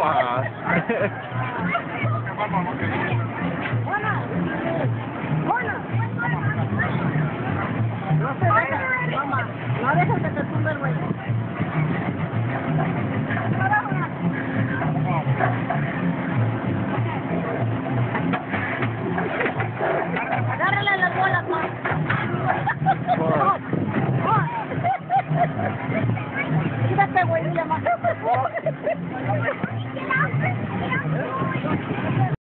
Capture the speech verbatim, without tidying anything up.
más. No se vea, mamá. No dejes que te